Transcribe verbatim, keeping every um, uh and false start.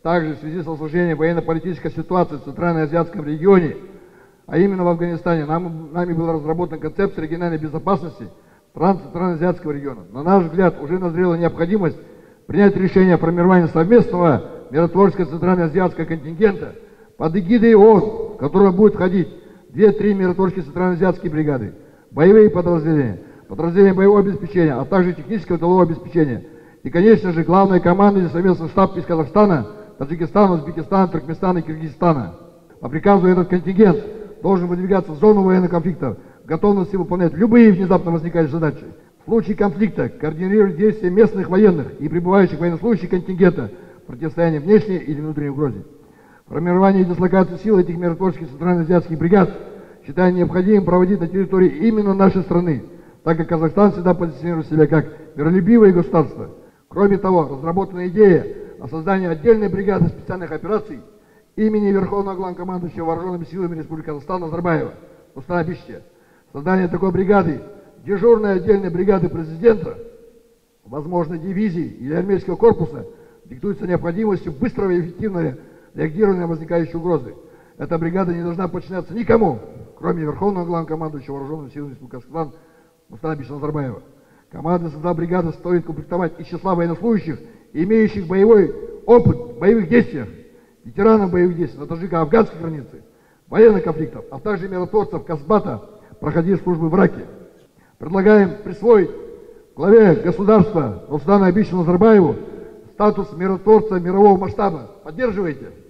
Также в связи с осложнением военно-политической ситуации в Центральноазиатском регионе, а именно в Афганистане, нам, нами была разработана концепция региональной безопасности Центральноазиатского региона. На наш взгляд, уже назрела необходимость принять решение о формировании совместного миротворческого центральноазиатского контингента под эгидой ООН, в которое будет входить две-три миротворческие центральноазиатские бригады, боевые подразделения, подразделения боевого обеспечения, а также технического и тылового обеспечения. И, конечно же, главное командование совместный штаб из Казахстана, Таджикистана, Узбекистана, Туркменистана и Киргизстана. По приказу этот контингент должен выдвигаться в зону военных конфликтов, в готовности выполнять любые внезапно возникающие задачи. В случае конфликта координировать действия местных военных и прибывающих военнослужащих контингента в противостоянии внешней или внутренней угрозе. Формирование и дислокацию сил этих миротворческих центральноазиатских бригад считаю необходимым проводить на территории именно нашей страны, так как Казахстан всегда позиционирует себя как миролюбивое государство. Кроме того, разработана идея о создании отдельной бригады специальных операций имени Верховного Главнокомандующего Вооруженными силами Республики Казахстан Назарбаева, Рустама Абишевича. Создание такой бригады, дежурной отдельной бригады президента, возможно, дивизии или армейского корпуса, диктуется необходимостью быстрого и эффективного реагирования на возникающие угрозы. Эта бригада не должна подчиняться никому, кроме Верховного Главнокомандующего Вооруженными силами Республики Казахстан Рустама Абишевича Назарбаева. Команда состава бригады стоит комплектовать из числа военнослужащих, имеющих боевой опыт в боевых действиях, ветеранов боевых действий на таджико-афганской границе, военных конфликтов, а также миротворцев Казбата, проходив службы в Ираке. Предлагаем присвоить главе государства Рустаму Абишевичу Назарбаеву статус миротворца мирового масштаба. Поддерживаете?